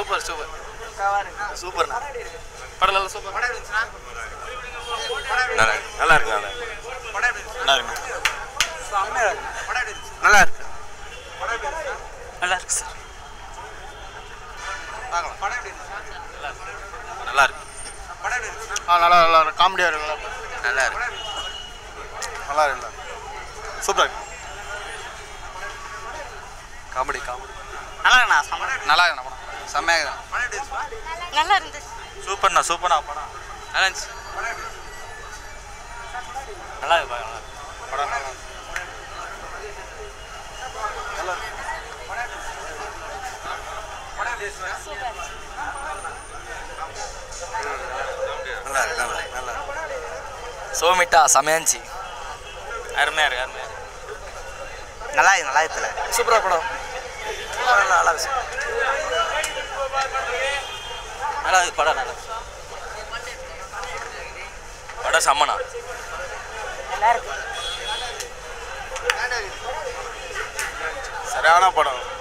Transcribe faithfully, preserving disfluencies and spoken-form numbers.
super super சூப்பர்ண்ணா படம் நல்லா சூப்பர் நல்லா நல்லா இருக்கு நல்லா இருக்கு நல்லா இருக்கு நல்லா இருக்கு சார் நல்லா இருக்கு ஆ நல்லா நல்லா இருக்கு காமெடியாக இருக்கு நல்லா இருக்கு நல்லா இருக்கு சூப்பராக இருக்கு காமெடி காமெடி நல்லா இருக்குண்ணா நல்லா இருக்குண்ணா படம் செம்மையாக நல்லா இருந்துச்சு சூப்பர்ண்ணா சூப்பர்ண்ணா படம் நல்லா இருந்துச்சு நல்லா இருக்கு படம் நல்லா நல்லா இருக்கு நல்லா இருக்கு நல்லா சோமிட்டா சமையாஞ்சி அருமையாக இருக்கு அருமையாக இருக்கு நல்லா இருக்கு நல்லா இருக்குல்ல சூப்பராக படம் நல்லா நல்லா இருக்கு நல்லா இருக்கு படம் நல்லா படம் செம்மண்ணா நல்லா இருக்கு சரியான படம்